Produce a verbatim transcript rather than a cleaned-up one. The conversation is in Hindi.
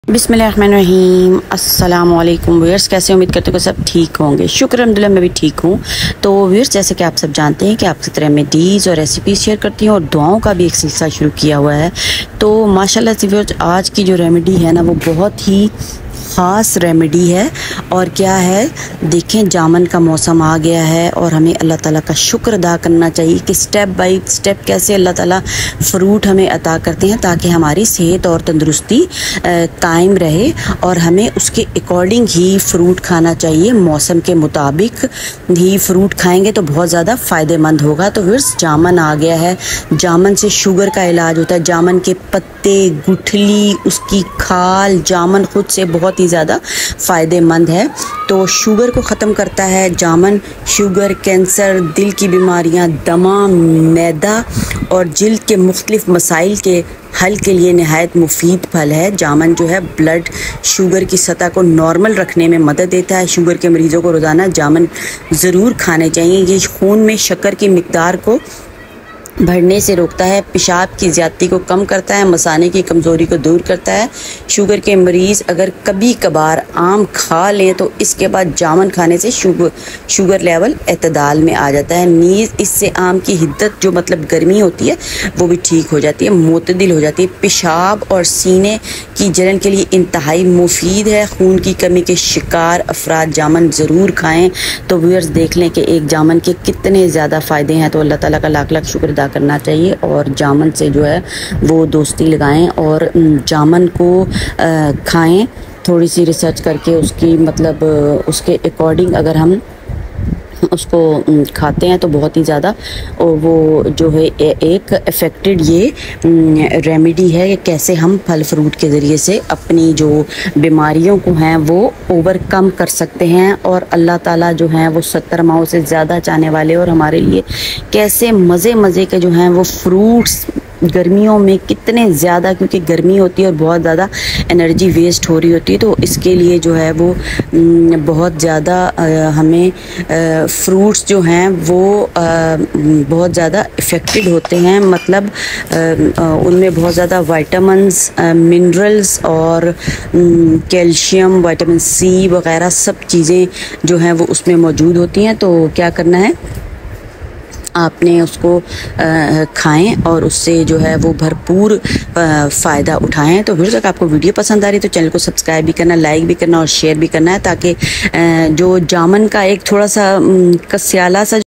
बिस्मिल्लाहिर्रहमानिर्रहीम अस्सलाम वालेकुम व्यूअर्स, कैसे उम्मीद करते हो कि सब ठीक होंगे। शुक्र अल्हम्दुलिल्लाह मैं भी ठीक हूँ। तो व्यूअर्स, जैसे कि आप सब जानते हैं कि आपकी तरह रेमेडीज़ और रेसिपीज़ शेयर करती हूँ और दुआओं का भी एक सिलसिला शुरू किया हुआ है। तो माशाल्लाह से व्यूअर्स, आज की जो रेमेडी है ना वो बहुत ही ख़ास रेमेडी है। और क्या है, देखें जामन का मौसम आ गया है और हमें अल्लाह ताला का शुक्र अदा करना चाहिए कि स्टेप बाय स्टेप कैसे अल्लाह ताला फ़्रूट हमें अता करते हैं ताकि हमारी सेहत और तंदुरुस्ती कायम रहे। और हमें उसके अकॉर्डिंग ही फ़्रूट खाना चाहिए, मौसम के मुताबिक ही फ़्रूट खाएंगे तो बहुत ज़्यादा फ़ायदेमंद होगा। तो व्यूअर्स, जामन आ गया है। जामन से शुगर का इलाज होता है। जामन के पत्ते, गुठली, उसकी खाल, जामन खुद से बहुत ही ज़्यादा फ़ायदेमंद है। तो शुगर को ख़त्म करता है जामन। शुगर, कैंसर, दिल की बीमारियां, दमा, मैदा और जिल्द के मुख्तलिफ मसाइल के हल के लिए नहायत मुफीद फल है। जामन जो है ब्लड शुगर की सतह को नॉर्मल रखने में मदद देता है। शुगर के मरीज़ों को रोज़ाना जामन ज़रूर खाने चाहिए। ये खून में शक्कर की मिकदार को बढ़ने से रोकता है, पेशाब की ज़्यादती को कम करता है, मसाने की कमज़ोरी को दूर करता है। शुगर के मरीज़ अगर कभी कभार आम खा लें तो इसके बाद जामन खाने से शुगर शुगर लेवल एतदाल में आ जाता है। नीज़ इससे आम की हिद्दत, जो मतलब गर्मी होती है, वो भी ठीक हो जाती है, मुतदिल हो जाती है। पेशाब और सीने की जलन के लिए इंतहाई मुफीद है। खून की कमी के शिकार अफराद जामन ज़रूर खाएँ। तो व्यूअर्स, देख लें कि एक जामन के कितने ज़्यादा फ़ायदे हैं। तो अल्लाह ताला का लाख लाख शुक्र अदा करना चाहिए और जामन से जो है वो दोस्ती लगाएं और जामन को खाएं। थोड़ी सी रिसर्च करके उसकी मतलब उसके अकॉर्डिंग अगर हम उसको खाते हैं तो बहुत ही ज़्यादा वो जो है एक इफ़ेक्टेड ये रेमेडी है कि कैसे हम फल फ्रूट के ज़रिए से अपनी जो बीमारियों को हैं वो ओवरकम कर सकते हैं। और अल्लाह ताला जो हैं वो सत्तर माओं से ज़्यादा चाहने वाले और हमारे लिए कैसे मज़े मज़े के जो हैं वो फ्रूट्स गर्मियों में कितने ज़्यादा, क्योंकि गर्मी होती है और बहुत ज़्यादा एनर्जी वेस्ट हो रही होती है, तो इसके लिए जो है वो बहुत ज़्यादा हमें फ्रूट्स जो हैं वो बहुत ज़्यादा इफ़ेक्टेड होते हैं। मतलब उनमें बहुत ज़्यादा विटामिन्स, मिनरल्स और कैल्शियम, विटामिन सी वगैरह सब चीज़ें जो हैं वो उसमें मौजूद होती हैं। तो क्या करना है, आपने उसको खाएं और उससे जो है वो भरपूर फ़ायदा उठाएं। तो फिर तक आपको वीडियो पसंद आ रही है तो चैनल को सब्सक्राइब भी करना, लाइक भी करना और शेयर भी करना है, ताकि जो जामन का एक थोड़ा सा कस्याला सा